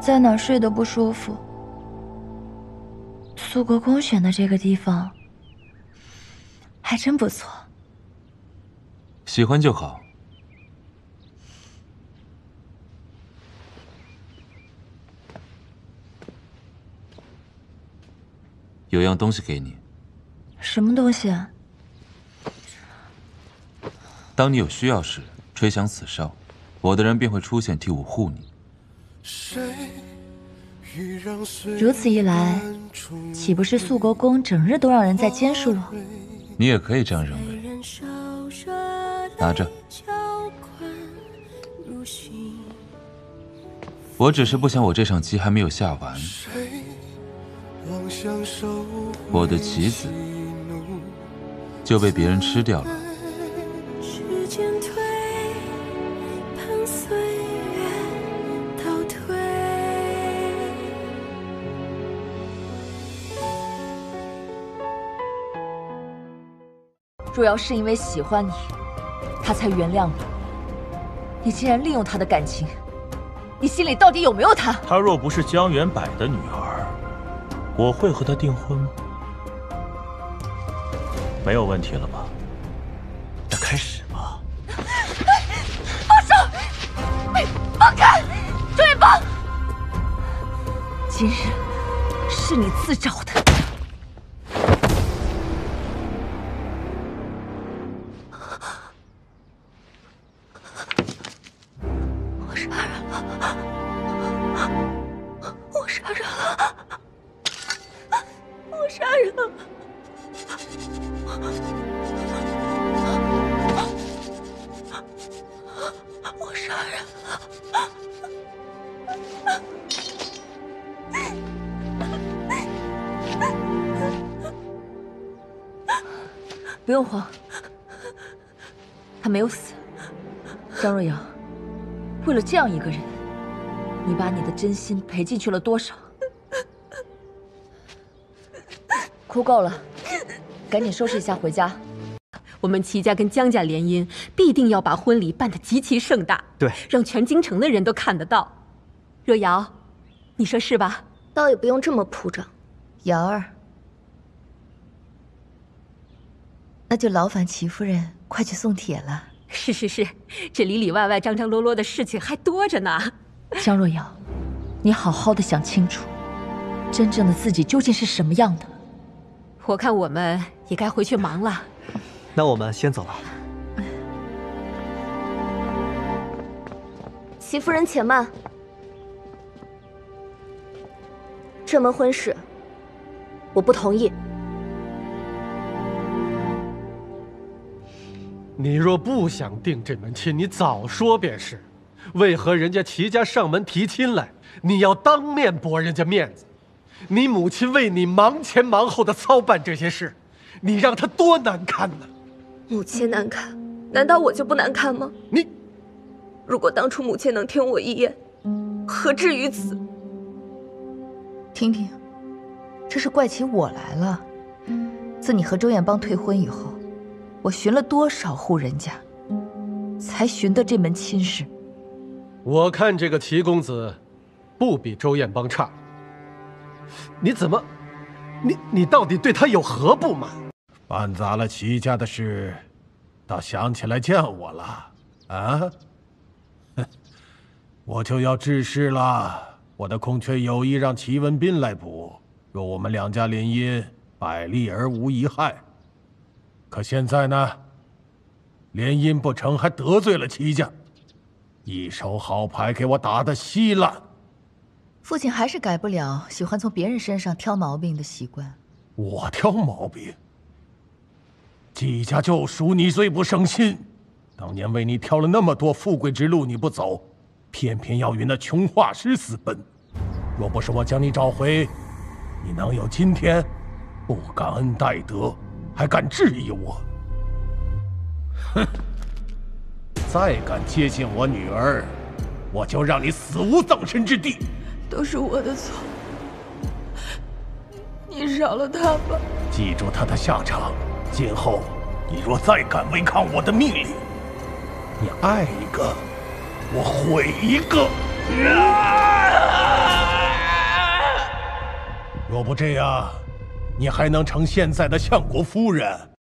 在哪儿睡都不舒服。苏国公选的这个地方还真不错。 喜欢就好。有样东西给你。 什么东西啊？ 当你有需要时，吹响此哨，我的人便会出现替我护你。 如此一来，岂不是肃国公整日都让人在监视了？ 你也可以这样认为。拿着。我只是不想我这场棋还没有下完，我的棋子就被别人吃掉了。 若瑶是因为喜欢你，他才原谅你。你竟然利用他的感情，你心里到底有没有他？ 她若不是江元柏的女儿，我会和她订婚吗？没有问题了吧？那开始吧。 放手！放开！周元邦，今日是你自找的。不用慌，他没有死。张若瑶，为了这样一个人，你把你的真心赔进去了多少？哭够了，赶紧收拾一下回家。 我们齐家跟江家联姻，必定要把婚礼办得极其盛大， 对， 让全京城的人都看得到。若瑶，你说是吧？ 倒也不用这么铺张。 瑶儿。那就劳烦齐夫人快去送帖了。 是，这里里外外张张罗罗的事情还多着呢。 江若瑶，你好好的想清楚，真正的自己究竟是什么样的。 我看我们也该回去忙了。 那我们先走了。 齐夫人且慢，这门婚事我不同意。 你若不想定这门亲，你早说便是。为何人家齐家上门提亲来，你要当面驳人家面子？你母亲为你忙前忙后的操办这些事，你让她多难堪呢？ 母亲难堪，难道我就不难堪吗？ 你， 如果当初母亲能听我一言，何至于此？ 婷婷，这是怪起我来了。自你和周彦邦退婚以后，我寻了多少户人家，才寻得这门亲事。 我看这个齐公子，不比周彦邦差。你怎么，你到底对他有何不满？ 办砸了齐家的事，倒想起来见我了啊？哼，我就要致仕了。我的空缺有意让齐文斌来补，若我们两家联姻，百利而无一害。可现在呢，联姻不成，还得罪了齐家，一手好牌给我打得稀烂。 父亲还是改不了喜欢从别人身上挑毛病的习惯。 我挑毛病？季家就属你最不省心。当年为你挑了那么多富贵之路你不走，偏偏要与那穷画师私奔。若不是我将你找回，你能有今天？不感恩戴德，还敢质疑我？哼！再敢接近我女儿，我就让你死无葬身之地。 都是我的错，你饶了他吧。 记住他的下场，今后你若再敢违抗我的命令，你爱一个，我毁一个。 若不这样，你还能成现在的相国夫人？